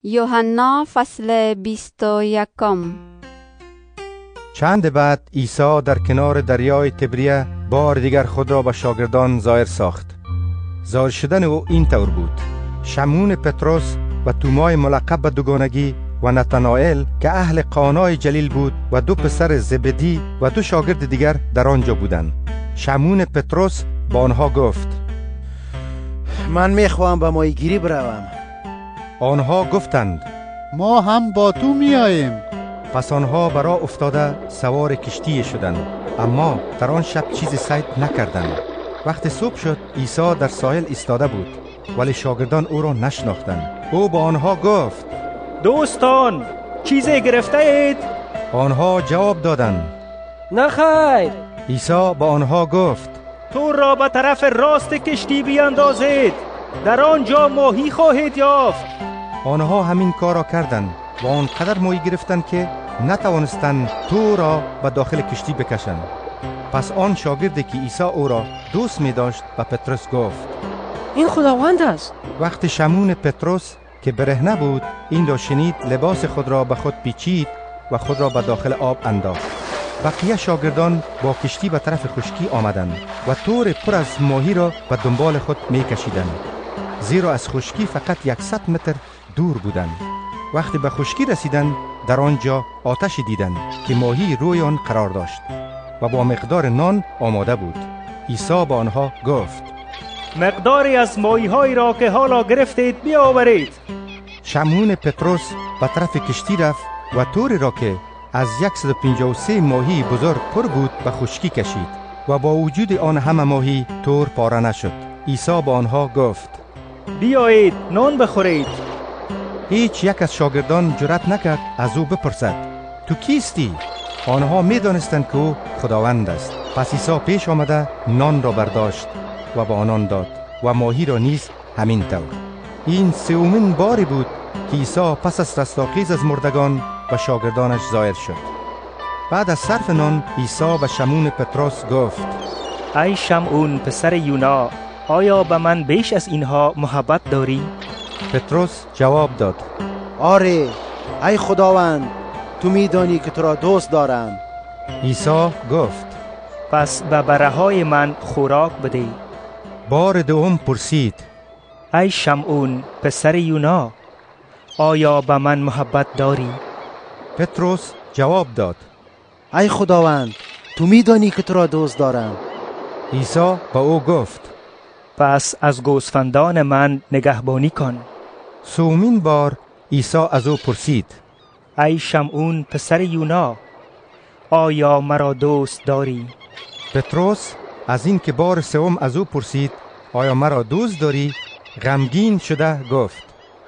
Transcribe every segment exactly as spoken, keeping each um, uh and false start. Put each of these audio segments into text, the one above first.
یوحنا فصل بیست و یکم. چند بعد عیسی در کنار دریای تبریه بار دیگر خود را به شاگردان ظاهر ساخت. ظاهر شدن او این طور بود: شمعون پتروس و تومای ملقب به دوگانگی و نتانائیل که اهل قانای جلیل بود و دو پسر زبدی و دو شاگرد دیگر در آنجا بودند. شمعون پتروس با آنها گفت: من میخواهم به ماهیگیری بروم. آنها گفتند: ما هم با تو میاییم. پس آنها برا افتاده سوار کشتی شدند، اما در آن شب چیزی صید نکردند. وقتی صبح شد عیسی در ساحل ایستاده بود، ولی شاگردان او را نشناختند. او با آنها گفت: دوستان، چیزی گرفته اید؟ آنها جواب دادند: نه خیر. عیسی با آنها گفت: تور را به طرف راست کشتی بیاندازید، در آنجا ماهی خواهید یافت. آنها همین کار را کردند و آنقدر ماهی گرفتند که نتوانستند تور را به داخل کشتی بکشند. پس آن شاگردی که عیسی او را دوست می داشت به پتروس گفت: این خداوند است. وقتی شمعون پتروس که برهنه بود این را شنید، لباس خود را به خود پیچید و خود را به داخل آب انداخت. بقیه شاگردان با کشتی به طرف خشکی آمدند و تور پر از ماهی را به دنبال خود می کشیدند، زیرا از خشکی فقط یکصد متر دور بودند. وقتی به خشکی رسیدند در آنجا آتشی دیدند که ماهی روی آن قرار داشت و با مقدار نان آماده بود. عیسی با آنها گفت: مقداری از ماهی هایی را که حالا گرفتید بیاورید. شمعون پتروس به طرف کشتی رفت و توری را که از صد و پنجاه و سه ماهی بزرگ پر بود به خشکی کشید و با وجود آن همه ماهی تور پاره نشد. عیسی با آنها گفت: بیایید نان بخورید. هیچ یک از شاگردان جرأت نکرد از او بپرسد: تو کیستی؟ آنها می دانستند که او خداوند است. پس عیسی پیش آمده نان را برداشت و به آنان داد و ماهی را نیز همین طور. این سومین باری بود که عیسی پس از رستاخیز از مردگان و شاگردانش ظاهر شد. بعد از صرف نان عیسی به شمعون پتروس گفت: ای شمعون پسر یونا، آیا به من بیش از اینها محبت داری؟ پتروس جواب داد: آره ای خداوند، تو میدانی که تو را دوست دارم. عیسی گفت: پس به بره‌های من خوراک بده. بار دوم پرسید: ای شمعون پسر یونا، آیا به من محبت داری؟ پتروس جواب داد: ای خداوند، تو میدانی که تو را دوست دارم. عیسی با او گفت: پس از گوسفندان من نگهبانی کن. سومین بار عیسی از او پرسید: ای شمعون پسر یونا، آیا مرا دوست داری؟ پتروس از این که بار سوم از او پرسید آیا مرا دوست داری غمگین شده گفت: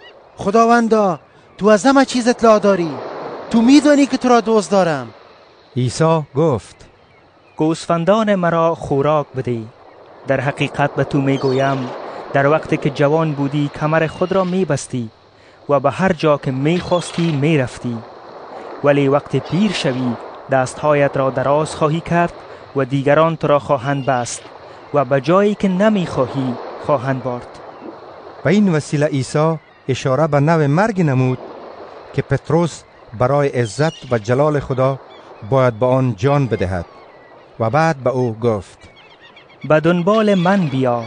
خداوندا، تو از همه چیز اطلاع داری، تو میدانی که تو را دوست دارم. عیسی گفت: گوسفندان مرا خوراک بده. در حقیقت به تو میگویم، در وقتی که جوان بودی کمر خود را میبستی و به هر جا که میخواستی میرفتی، ولی وقتی پیر شوی دستهایت را دراز خواهی کرد و دیگران تو را خواهند بست و به جایی که نمیخواهی خواهند برد. به این وسیله عیسی اشاره به نوع مرگ نمود که پتروس برای عزت و جلال خدا باید به آن جان بدهد و بعد به او گفت: به دنبال من بیا.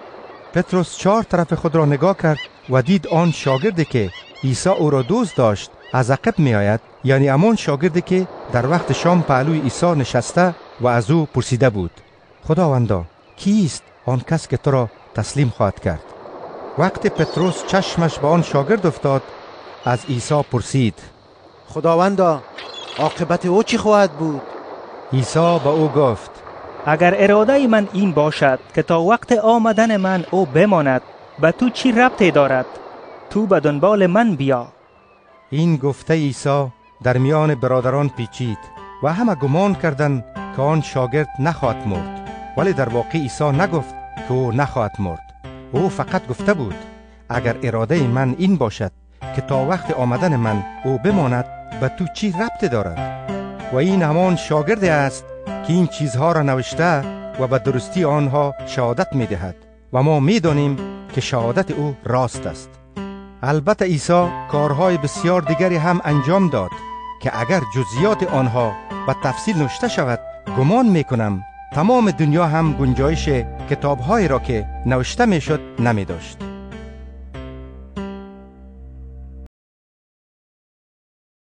پتروس چهار طرف خود را نگاه کرد و دید آن شاگردی که عیسی او را دوست داشت از عقب می آید، یعنی همان شاگردی که در وقت شام پهلوی عیسی نشسته و از او پرسیده بود: خداوندا، کیست آن کس که تو را تسلیم خواهد کرد؟ وقتی پتروس چشمش به آن شاگرد افتاد از عیسی پرسید: خداوندا، عاقبت او چی خواهد بود؟ عیسی به او گفت: اگر اراده من این باشد که تا وقت آمدن من او بماند، به تو چی ربطی دارد؟ تو به دنبال من بیا. این گفته عیسی در میان برادران پیچید و همه گمان کردند که آن شاگرد نخواهد مرد، ولی در واقع عیسی نگفت که او نخواهد مرد. او فقط گفته بود: اگر اراده من این باشد که تا وقت آمدن من او بماند، به تو چی ربطی دارد؟ و این همان شاگرد است که این چیزها را نوشته و به درستی آنها شهادت می دهد و ما می دانیم که شهادت او راست است. البته عیسی کارهای بسیار دیگری هم انجام داد که اگر جزئیات آنها به تفصیل نوشته شود، گمان میکنم تمام دنیا هم گنجایش کتاب‌هایی را که نوشته میشد نمی داشت.